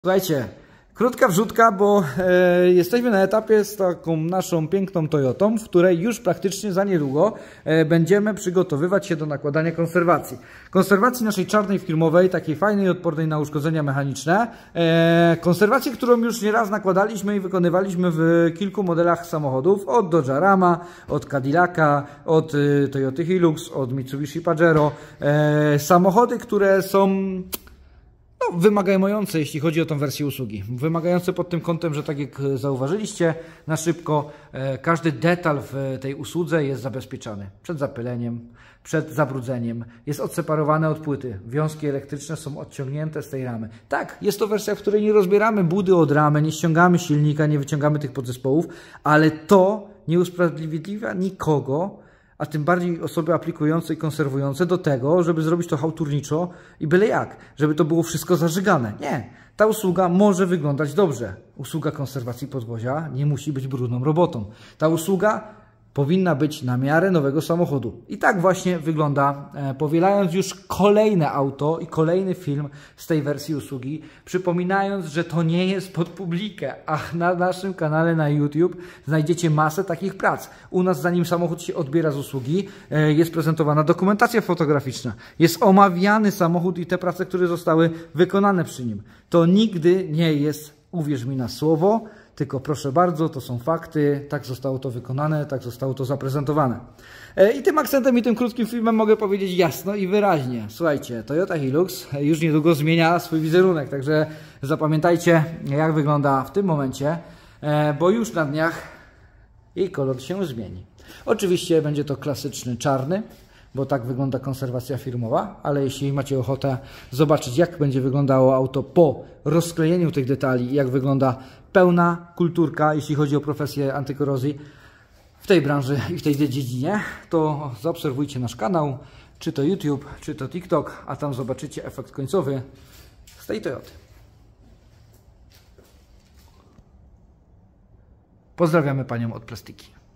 Słuchajcie, krótka wrzutka, bo jesteśmy na etapie z taką naszą piękną Toyotą, w której już praktycznie za niedługo będziemy przygotowywać się do nakładania konserwacji. Konserwacji naszej czarnej firmowej, takiej fajnej, odpornej na uszkodzenia mechaniczne. Konserwację, którą już nieraz nakładaliśmy i wykonywaliśmy w kilku modelach samochodów. Od Dodge'a Rama, od Cadillaca, od Toyoty Hilux, od Mitsubishi Pajero. Samochody, które są wymagające, jeśli chodzi o tą wersję usługi. Wymagające pod tym kątem, że tak jak zauważyliście na szybko, każdy detal w tej usłudze jest zabezpieczany przed zapyleniem, przed zabrudzeniem. Jest odseparowany od płyty. Wiązki elektryczne są odciągnięte z tej ramy. Tak, jest to wersja, w której nie rozbieramy budy od ramy, nie ściągamy silnika, nie wyciągamy tych podzespołów, ale to nie usprawiedliwia nikogo, a tym bardziej osoby aplikujące i konserwujące do tego, żeby zrobić to chałturniczo i byle jak, żeby to było wszystko zażygane. Nie, ta usługa może wyglądać dobrze. Usługa konserwacji podwozia nie musi być brudną robotą. Ta usługa powinna być na miarę nowego samochodu. I tak właśnie wygląda, powielając już kolejne auto i kolejny film z tej wersji usługi, przypominając, że to nie jest pod publikę, a na naszym kanale na YouTube znajdziecie masę takich prac. U nas, zanim samochód się odbiera z usługi, jest prezentowana dokumentacja fotograficzna, jest omawiany samochód i te prace, które zostały wykonane przy nim. To nigdy nie jest, uwierz mi na słowo, tylko proszę bardzo, to są fakty, tak zostało to wykonane, tak zostało to zaprezentowane. I tym akcentem i tym krótkim filmem mogę powiedzieć jasno i wyraźnie. Słuchajcie, Toyota Hilux już niedługo zmienia swój wizerunek, także zapamiętajcie, jak wygląda w tym momencie, bo już na dniach jej kolor się zmieni. Oczywiście będzie to klasyczny czarny, bo tak wygląda konserwacja firmowa, ale jeśli macie ochotę zobaczyć, jak będzie wyglądało auto po rozklejeniu tych detali i jak wygląda pełna kulturka, jeśli chodzi o profesję antykorozji w tej branży i w tej dziedzinie, to zaobserwujcie nasz kanał, czy to YouTube, czy to TikTok, a tam zobaczycie efekt końcowy z tej Toyoty. Pozdrawiamy Panią od Plastiki.